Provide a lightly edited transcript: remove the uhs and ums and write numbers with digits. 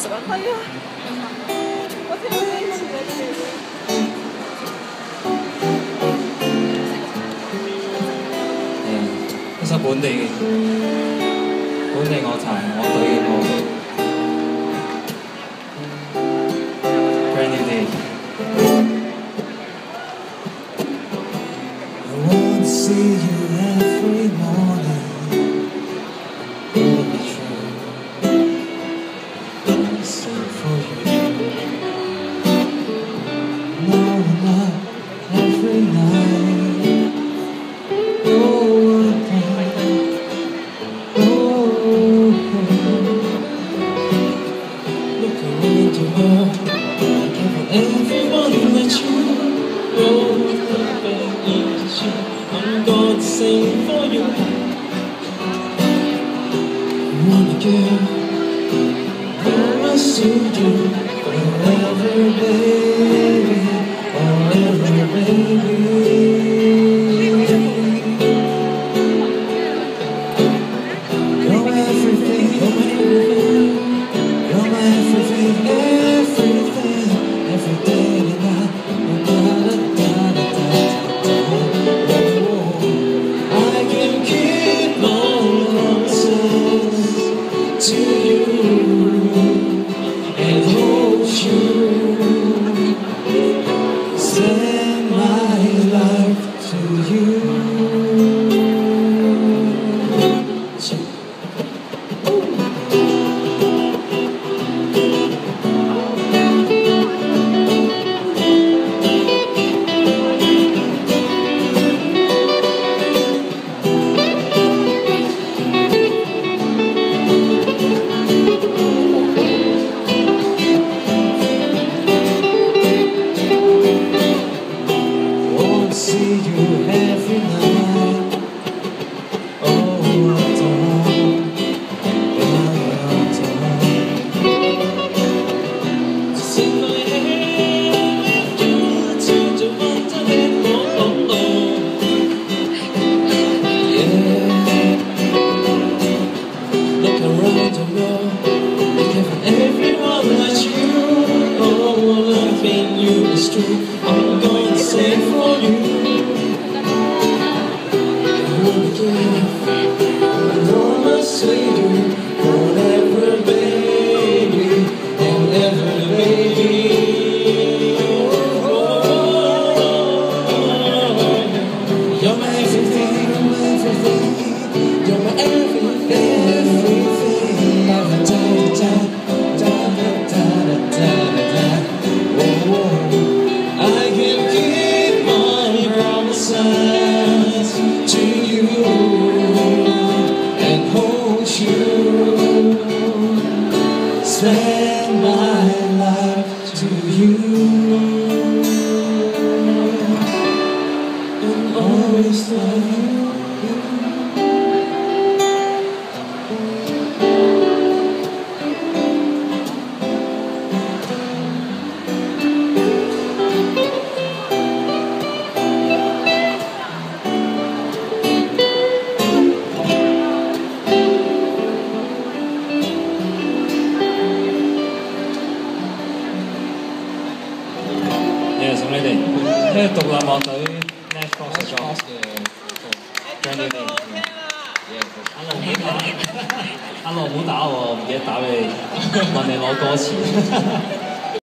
係啊，我聽到呢次一首本地樂壇樂隊嘅歌。Brand new day. I want to see you every morning. Hold me true. I want to sing for you. No, not every night. Oh, look around the world. Everyone that you know, I'm gonna sing for you. Wanna give promise to you forever, baby, forever, baby. You're my everything, you're my everything, you're my everything, everything, every day and night. I can keep my promises to you and hold you, spend my life to you. See you every night. Oh, just in my head, you turn to wonderland. Oh, oh, yeah. Look around the world, look for everyone like you. Oh, loving you is true. I'm gonna sing for you. Promise to you forever, baby, and ever, baby. Oh, you're my everything, you're my everything, you're my everything, everything. I can keep my promises to you and hold you, spend my life to you, and always love you.送你哋，呢個獨立樂隊 Nashforce 嘅歌，Brand new day。阿樂唔好打我，唔記得打俾你，問你攞歌詞。